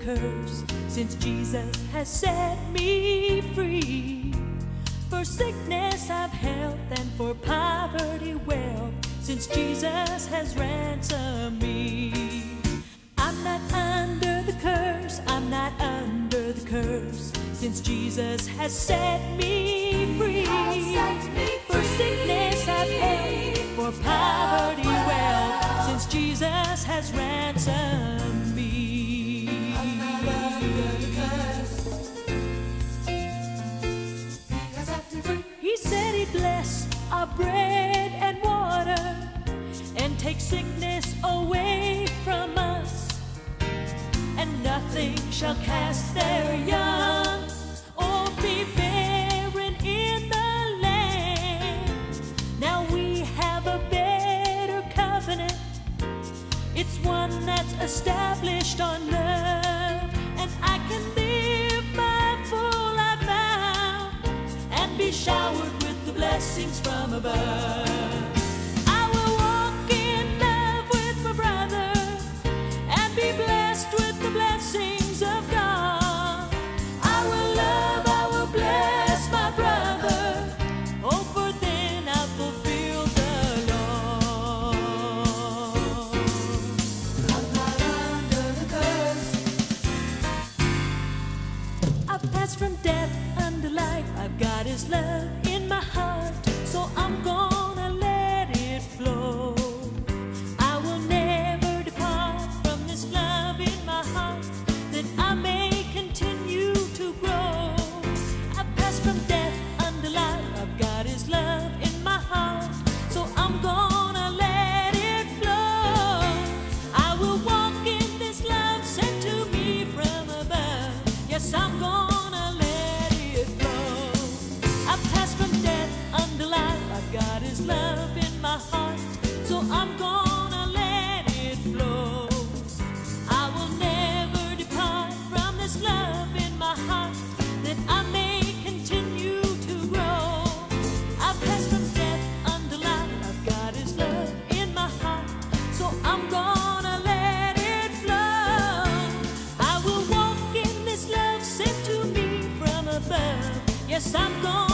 curse, since Jesus has set me free. For sickness I've health, and for poverty wealth, since Jesus has ransomed me. I'm not under the curse, I'm not under the curse, since Jesus has set me free. For sickness I've health, for poverty wealth, since Jesus has ransomed me. I'm not under the curse, because I'm free. He said he'd bless our bread and water, and take sickness away from us, and nothing shall cast their young or be barren in the land. Now we have a better covenant, it's one that's established on love, and I can live my full life now and be showered with the blessings from above. Blessings of God, I will love, I will bless my brother. Oh, for then I'll fulfill the law. I'm not under the curse. I've passed from death unto life. I've got His love in my heart, so I'm gonna let it flow. I will never depart from this love in my heart, that I may continue to grow. I've passed from death unto life. I've got His love in my heart, so I'm gonna let it flow. I will walk in this love sent to me from above. Yes, I'm gonna let it flow. I've passed from death unto life. I've got His love in my heart, so I'm gonna let it flow. I will never depart from this love in my heart, that I may continue to grow. I've passed from death unto life. I've got His love in my heart, so I'm gonna let it flow. I will walk in this love sent to me from above. Yes, I'm gonna